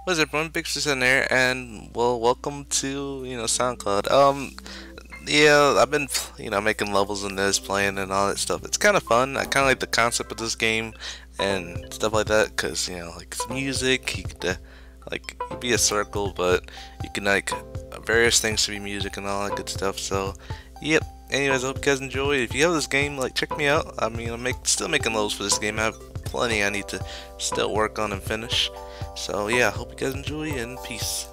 What's up, everyone? Big Sis in there, and well, welcome to SoundCloud. Yeah, I've been making levels in this, playing and all that stuff. It's kind of fun. I kind of like the concept of this game and stuff like that, cause like it's music. You could like it'd be a circle, but you can like various things to be music and all that good stuff. So, yep. Anyways, I hope you guys enjoy. If you have this game, like check me out. I mean, still making levels for this game. I have plenty I need to still work on and finish. So yeah, hope you guys enjoy and peace.